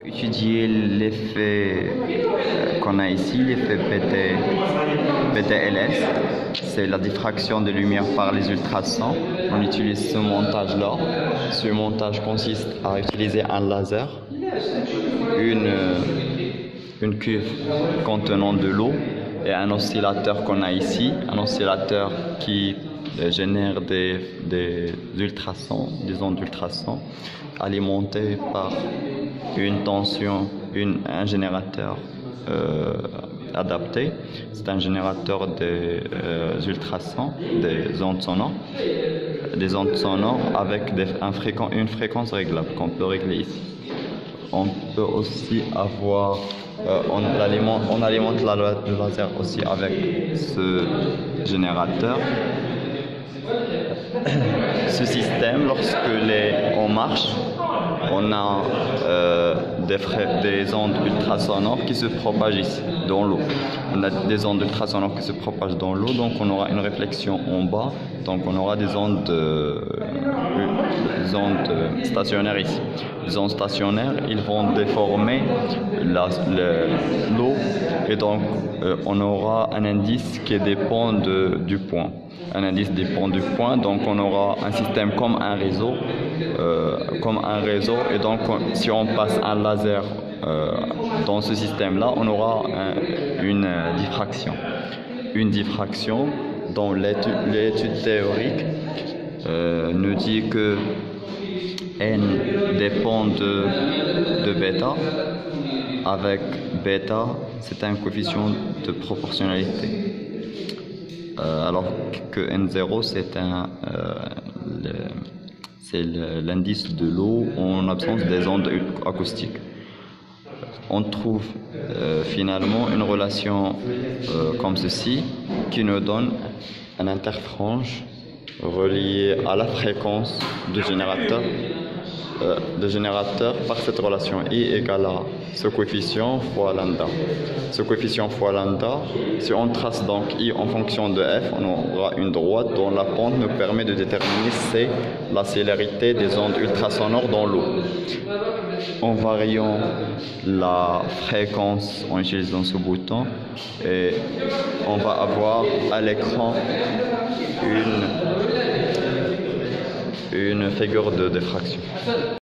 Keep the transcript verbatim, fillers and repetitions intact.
Étudier l'effet qu'on a ici, l'effet P T, P T L S, c'est la diffraction de lumière par les ultrasons. On utilise ce montage-là. Ce montage consiste à utiliser un laser, une, une cuve contenant de l'eau et un oscillateur qu'on a ici, un oscillateur qui génère des, des ultrasons, des ondes d'ultrasons alimentées par une tension, une, un générateur euh, adapté. C'est un générateur des euh, ultrasons, des ondes sonores, des ondes sonores avec des, un fréquent, une fréquence réglable qu'on peut régler ici. On peut aussi avoir, euh, on, alimente, on alimente la, le laser aussi avec ce générateur. Ce système, lorsque les, on marche, on a euh, des, des ondes ultrasonores qui se propagent ici, dans l'eau. On a des ondes ultrasonores qui se propagent dans l'eau, donc on aura une réflexion en bas, donc on aura des ondes, euh, des ondes stationnaires ici. Les ondes stationnaires, ils vont déformer l'eau et donc euh, on aura un indice qui dépend de, du point. Un indice dépend du point, donc on aura un système comme un réseau, euh, comme un réseau, et donc on, si on passe un laser euh, dans ce système-là, on aura un, une diffraction. Une diffraction dont l'étude théorique euh, nous dit que n dépend de, de bêta, avec bêta, c'est un coefficient de proportionnalité. Euh, alors que N zéro, c'est un, euh, c'est l'indice de l'eau en absence des ondes acoustiques. On trouve euh, finalement une relation euh, comme ceci qui nous donne un interfrange relié à la fréquence du générateur, euh, de générateur par cette relation I égale à ce coefficient fois lambda. Ce coefficient fois lambda, si on trace donc I en fonction de F, on aura une droite dont la pente nous permet de déterminer C, la célérité des ondes ultrasonores dans l'eau. En variant la fréquence en utilisant ce bouton, et on va avoir à l'écran une, une figure de diffraction.